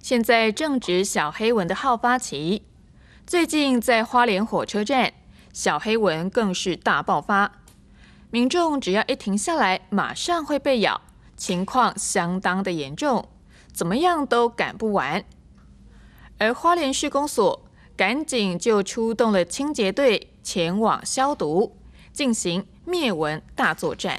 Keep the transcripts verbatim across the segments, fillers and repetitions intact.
现在正值小黑蚊的好发期，最近在花莲火车站，小黑蚊更是大爆发。民众只要一停下来，马上会被咬，情况相当的严重，怎么样都赶不完。而花莲市公所赶紧就出动了清洁队前往消毒，进行灭蚊大作战。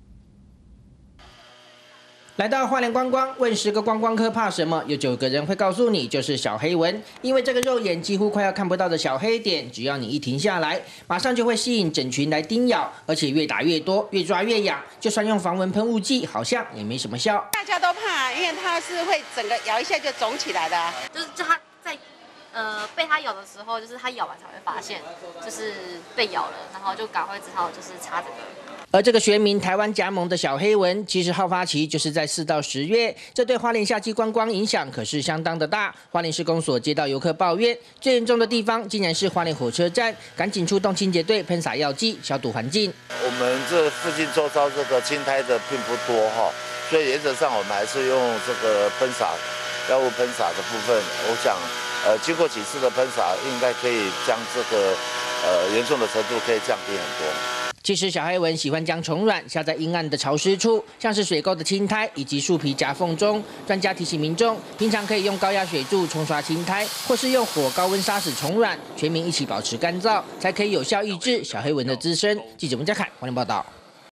来到花莲观光，问十个观光客怕什么？有九个人会告诉你，就是小黑蚊。因为这个肉眼几乎快要看不到的小黑点，只要你一停下来，马上就会吸引整群来叮咬，而且越打越多，越抓越痒。就算用防蚊喷雾剂，好像也没什么效。 大家都怕，因为它是会整个咬一下就肿起来的、啊。 就是就它在呃被它咬的时候，就是它咬完才会发现，就是被咬了，然后就赶快只好就是擦这个。 而这个学名台湾夹萌的小黑蚊，其实好发期就是在四到十月，这对花莲夏季观光影响可是相当的大。花莲市公所接到游客抱怨，最严重的地方竟然是花莲火车站，赶紧出动清洁队喷洒药剂消毒环境。 我们这附近周遭这个青苔的并不多哈，所以原则上我们还是用这个喷洒药物喷洒的部分，我想呃经过几次的喷洒，应该可以将这个呃严重的程度可以降低很多。 其实小黑蚊喜欢将虫卵下在阴暗的潮湿处，像是水沟的青苔以及树皮夹缝中。专家提醒民众，平常可以用高压水柱冲刷青苔，或是用火高温杀死虫卵，全民一起保持干燥，才可以有效抑制小黑蚊的滋生。记者文家凯，花莲报道。